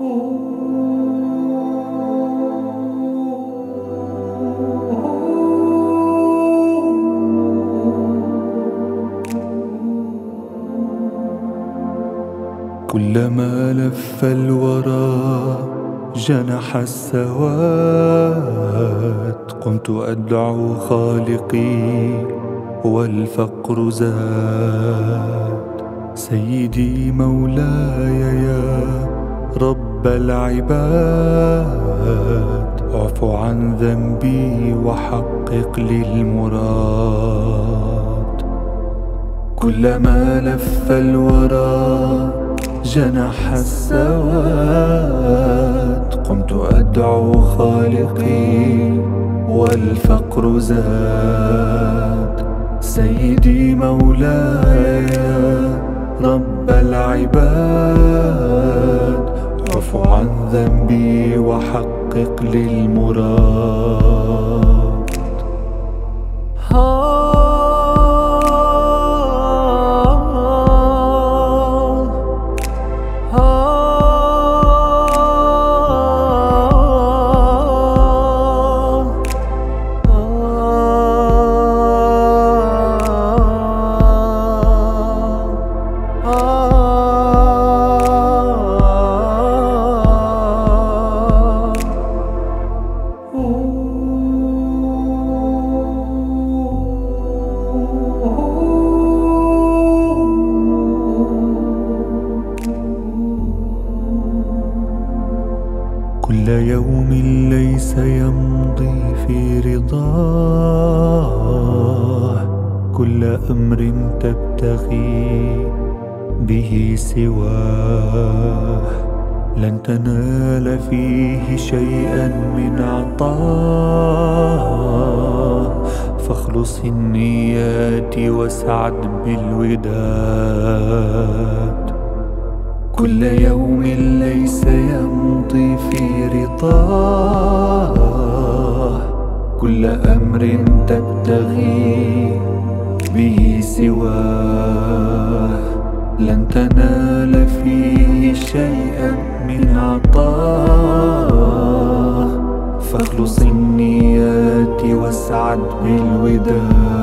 كلما لف الورى جنح السواد قمت أدعو خالقي والفقر زاد. سيدي مولاي يا رب العباد، اعف عن ذنبي وحقق لي المراد. كلما لف الورى جنح السواد قمت أدعو خالقي والفقر زاد. سيدي مولاي رب العباد، اعف عن ذنبي وحقق لي المراد. كل يوم ليس يمضي في رضاه، كل أمر تبتغي به سواه، لن تنال فيه شيئا من عطاه، فاخلص النيات واسعد بالوداد. كل يوم ليس يمضي في رضاه، كل أمر تبتغي به سواه، لن تنال فيه شيئا من عطاه، فاخلص النيات واسعد بالوداد.